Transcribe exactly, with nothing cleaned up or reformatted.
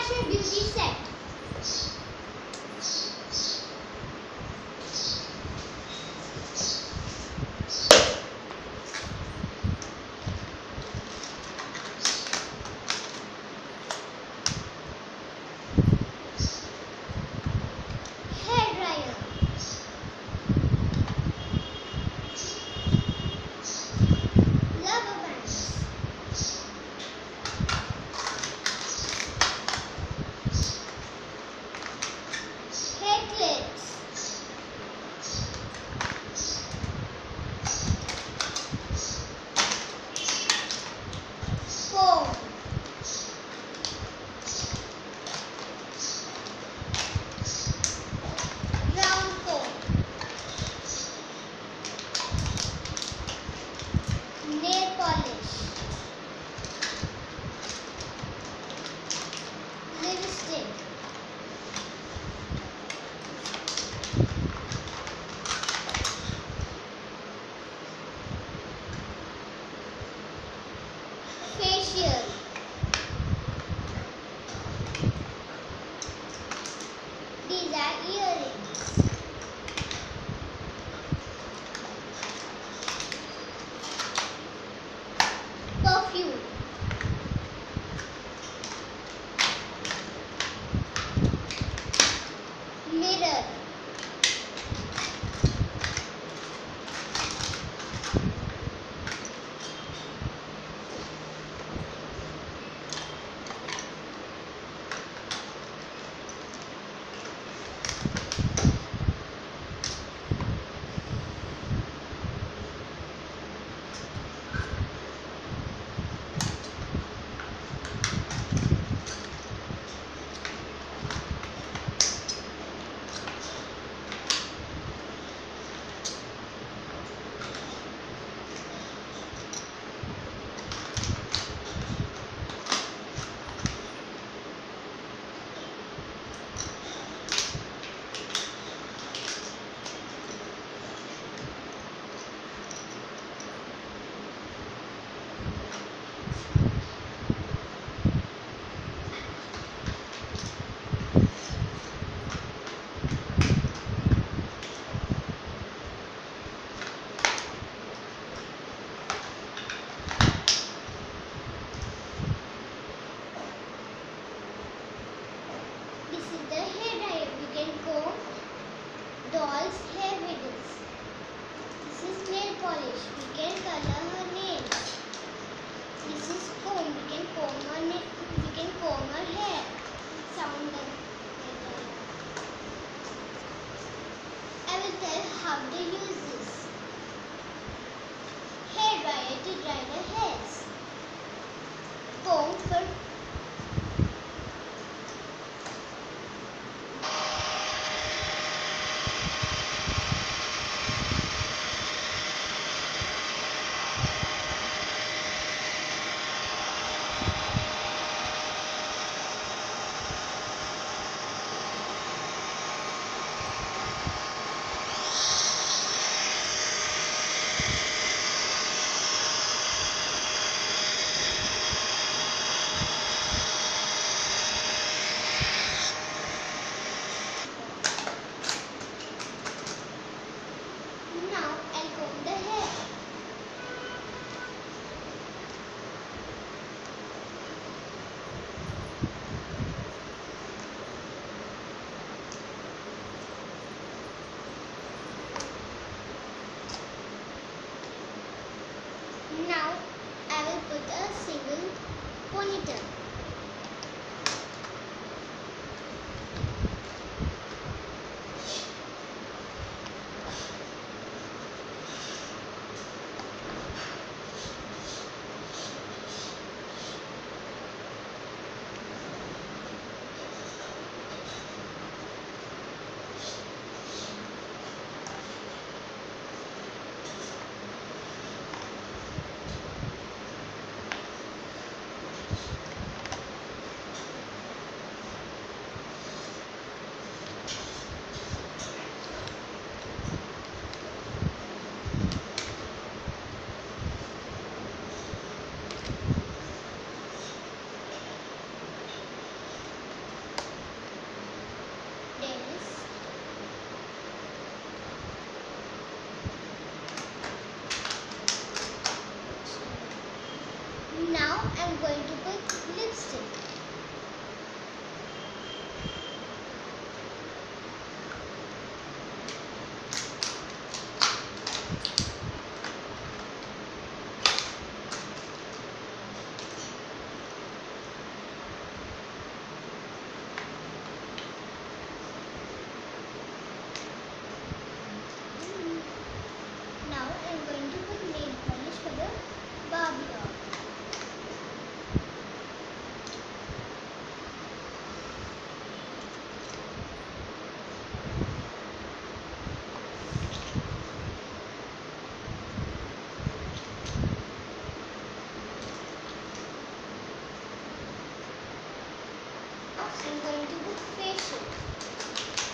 International Beauty Set. Hair dryer. Rubber bands. Hair clips. Comb. Round comb. Nail polish. Lipstick. Facial. These are earrings. Perfume. Mirror. This is the hair dryer. We can comb doll's hair riddles. This is nail polish. We can color her nails. This is comb. We can comb her na- we can comb her hair. Sound the I will tell how to use this. Hair dryer to dry the hairs. Comb for Now I'll comb the hair. Now I will put a single ponytail. Now I'm going to put lipstick. Now I'm going to put nail polish for the Barbie doll. I'm going to put facial.